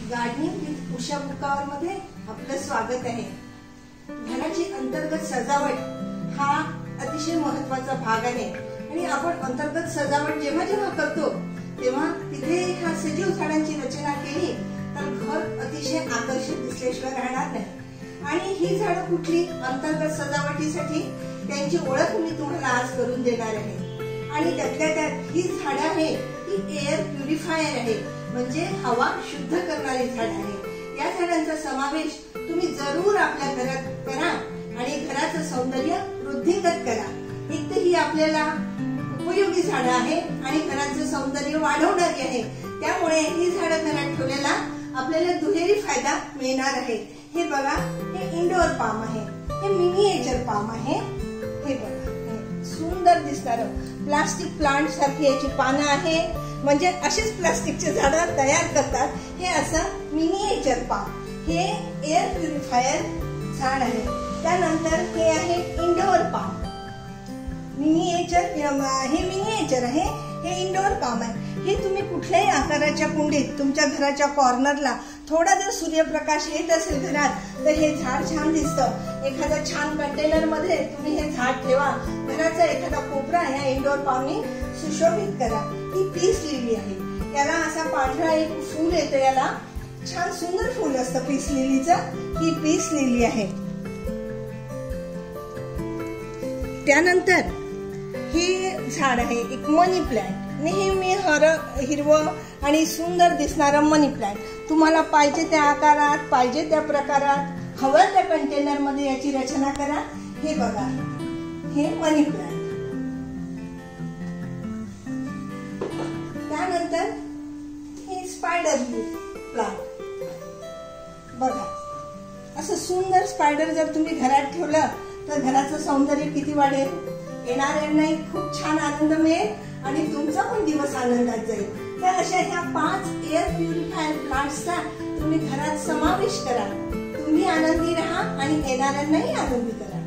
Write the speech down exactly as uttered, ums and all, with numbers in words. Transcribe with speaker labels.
Speaker 1: Gardening with Usha बुकावर मध्ये आपलं स्वागत आहे। घराची अंतर्गत सजावट हा अतिशय महत्त्वाचा भाग आहे आणि आपण अंतर्गत सजावट जेव्हा जेव्हा करतो तेव्हा तिथे ह्या सजीव झाडांची रचना केली तर घर अतिशय आकर्षक दिसल्याशिवाय राहणार नाही। आणि ही झाडं कुठली अंतर्गत सजावटीसाठी त्यांची ओळख मी तुम्हाला आज करून देणार आहे। आणि त्यातल्या त्यात ही झाडं आहे ही एअर प्युरिफायर आहे, म्हणजे हवा शुद्ध करणारी झाड आहे। या झाडांचा समावेश तुम्ही जरूर आपल्या घरात करा आणि घराचं सौंदर्य वृद्धिंगत करा। एक तर ही आपल्याला उपयोगी झाडं आहे आणि घराचं सौंदर्य वाढवणारी आहे, त्यामुळे ही झाडं घरात ठेवलेला आपल्याला दुहेरी फायदा मिळणार आहे। हे बघा, हे इंडोर पाम आहे, हे मिनिएचर पाम आहे। हे बघा, सुंदर दिसणारं प्लास्टिक प्लांट सारखी याची पानं आहे, म्हणजे असेच प्लास्टिकचे झाडं तयार करतात। हे असं मिनिएचर पाम, हे एअर प्युरिफायर झाड आहे। त्यानंतर हे आहे इंडोर पाम, मिनिएचर हे मिनिएचर आहे, हे इंडोर पाम आहे। हे तुम्ही कुठल्याही आकाराच्या कुंडीत तुमच्या घराच्या कॉर्नरला थोडा जर सूर्यप्रकाश येत असेल घरात तर हे झाड छान दिसतं। एखाद्या छान कंटेनर मध्ये तुम्ही हे झाड ठेवा, घराचा एखादा कोपरा या इंडोर पामनी सुशोभित करा। ही पीस लिली आहे, याला असा पांढरा एक फूल येतं, याला छान सुंदर फूल असतं पीस लिलीचं। ही पीस लिली आहे। त्यानंतर हे झाड आहे एक मनी प्लांट, नेहमी हर हिरवं आणि सुंदर दिसणारं मनी प्लांट। तुम्हाला पाहिजे त्या आकारात पाहिजे त्या प्रकारात हव्या त्या कंटेनर मध्ये याची रचना करा। हे बघा, हे मनी प्लांट। त्यानंतर हे स्पायडर प्लांट बघा, असं सुंदर स्पायडर जर तुम्ही घरात ठेवलं तर घराचं सौंदर्य किती वाढेल, येणाऱ्यांनाही खूप छान आनंद मिळेल आणि तुमचा पण दिवस आनंदात जाईल। तर अशा ह्या पाच एअर प्युरिफायर प्लांट्सचा तुम्ही घरात समावेश करा। तुम्ही आनंदी राहा आणि येणाऱ्यांनाही आनंदी करा।